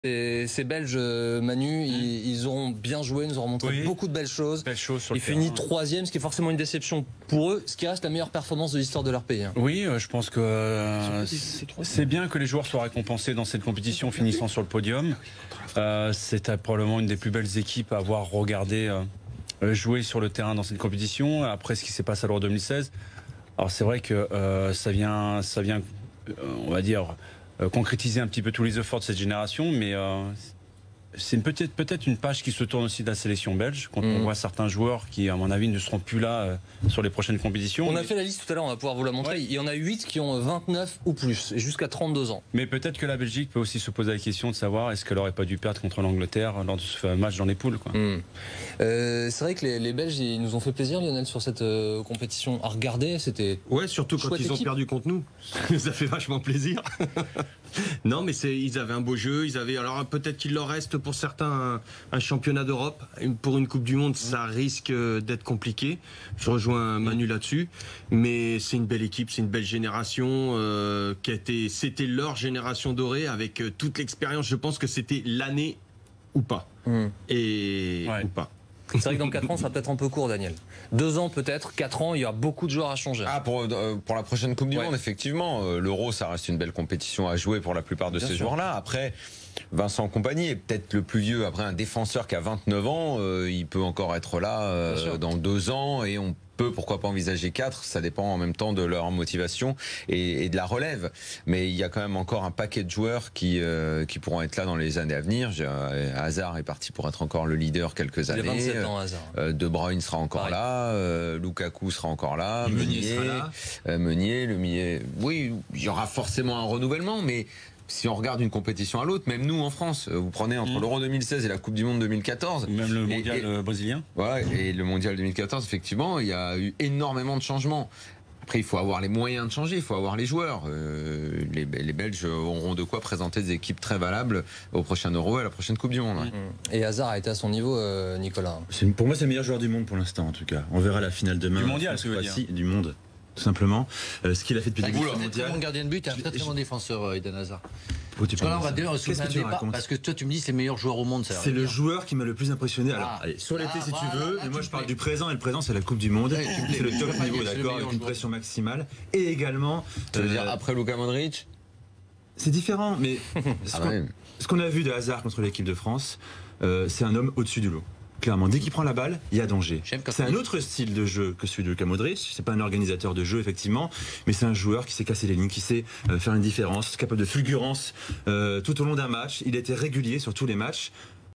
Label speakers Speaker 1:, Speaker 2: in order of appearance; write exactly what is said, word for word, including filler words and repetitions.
Speaker 1: Et ces Belges, Manu, mmh. ils, ils ont bien joué, nous ont montré oui. beaucoup de belles choses.
Speaker 2: Belles choses sur
Speaker 1: ils finissent troisième, ce qui est forcément une déception pour eux, ce qui reste la meilleure performance de l'histoire de leur pays. Hein.
Speaker 2: Oui, je pense que euh, c'est bien que les joueurs soient récompensés dans cette compétition, finissant sur le podium. Euh, c'est probablement une des plus belles équipes à avoir regardé euh, jouer sur le terrain dans cette compétition. Après ce qui s'est passé à l'Euro deux mille seize, alors c'est vrai que euh, ça vient, ça vient, euh, on va dire. concrétiser un petit peu tous les efforts de cette génération, mais euh, c'est peut-être peut-être une page qui se tourne aussi de la sélection belge, quand mmh. on voit certains joueurs qui, à mon avis, ne seront plus là euh, sur les prochaines compétitions.
Speaker 1: On
Speaker 2: mais...
Speaker 1: a fait la liste tout à l'heure, on va pouvoir vous la montrer. Ouais. Il y en a huit qui ont vingt-neuf ou plus, et jusqu'à trente-deux ans.
Speaker 2: Mais peut-être que la Belgique peut aussi se poser la question de savoir est-ce qu'elle n'aurait pas dû perdre contre l'Angleterre lors de ce match dans les poules. Quoi. Mmh.
Speaker 1: Euh, c'est vrai que les, les Belges, ils nous ont fait plaisir, Lionel, sur cette euh, compétition à regarder. C'était
Speaker 3: ouais, surtout quand ils équipe. ont perdu contre nous. Ça fait vachement plaisir. Non, mais ils avaient un beau jeu. Ils avaient, alors peut-être qu'il leur reste pour certains un, un championnat d'Europe. Pour une Coupe du Monde, ça risque d'être compliqué. Je rejoins Manu là-dessus. Mais c'est une belle équipe, c'est une belle génération euh, qui a été, c'était leur génération dorée avec euh, toute l'expérience. Je pense que c'était l'année ou pas. Mmh. Et ouais. ou pas.
Speaker 1: C'est vrai que dans quatre ans, ça va peut-être un peu court, Daniel. Deux ans peut-être, quatre ans, il y a beaucoup de joueurs à changer.
Speaker 4: Ah, pour, euh, pour la prochaine Coupe du ouais. Monde, effectivement. Euh, L'Euro, ça reste une belle compétition à jouer pour la plupart de Bien ces joueurs-là. Après, Vincent Kompany est peut-être le plus vieux. Après, un défenseur qui a vingt-neuf ans, euh, il peut encore être là euh, dans deux ans et on peut, pourquoi pas envisager quatre, ça dépend en même temps de leur motivation et, et de la relève. Mais il y a quand même encore un paquet de joueurs qui, euh, qui pourront être là dans les années à venir. Euh, Hazard est parti pour être encore le leader quelques années.
Speaker 1: Il a vingt-sept ans, Hazard.
Speaker 4: Euh, De Bruyne sera encore Pareil. là, euh, Lukaku sera encore là,
Speaker 3: Meunier,
Speaker 4: Meunier,
Speaker 3: sera là.
Speaker 4: Euh, Meunier, le Meunier. Oui, il y aura forcément un renouvellement, mais si on regarde une compétition à l'autre, même nous en France, vous prenez entre mmh. l'Euro deux mille seize et la Coupe du Monde deux mille quatorze.
Speaker 2: Même le
Speaker 4: et,
Speaker 2: mondial
Speaker 4: et,
Speaker 2: brésilien.
Speaker 4: Ouais, et le mondial deux mille quatorze, effectivement, il y a eu énormément de changements. Après, il faut avoir les moyens de changer, il faut avoir les joueurs. Euh, les, les Belges auront de quoi présenter des équipes très valables au prochain Euro et à la prochaine Coupe du Monde. Ouais.
Speaker 1: Mmh. Et Hazard a été à son niveau, euh, Nicolas.
Speaker 5: Pour moi, c'est le meilleur joueur du monde pour l'instant, en tout cas. On verra la finale demain.
Speaker 2: Du mondial, ce que veut dire.
Speaker 5: Du monde. Tout simplement, euh, ce qu'il a fait depuis le début.
Speaker 6: Un très bon gardien de but et un très très bon défenseur, Eden Hazard. Parce que là, on va dire,
Speaker 5: Qu'est-ce que tu
Speaker 6: débat, parce que toi, tu me dis c'est le meilleur joueur au monde.
Speaker 5: C'est le joueur qui m'a le plus impressionné. Alors, ah. allez, sur l'été ah, si voilà, tu veux, là, mais moi je parle du présent et le présent, c'est la Coupe du Monde. Ouais, c'est le top niveau, d'accord, avec une pression maximale. Et également.
Speaker 4: Tu veux euh, dire après Luka Modric?
Speaker 5: C'est différent, mais ce
Speaker 4: ah
Speaker 5: qu'on
Speaker 4: ouais.
Speaker 5: qu a vu de Hazard contre l'équipe de France, euh, c'est un homme au-dessus du lot. Clairement, dès qu'il prend la balle, il y a danger. C'est un autre style de jeu que celui de Luka Modric. C'est pas un organisateur de jeu, effectivement, mais c'est un joueur qui sait casser les lignes, qui sait euh, faire une différence, capable de fulgurance euh, tout au long d'un match. Il a été régulier sur tous les matchs.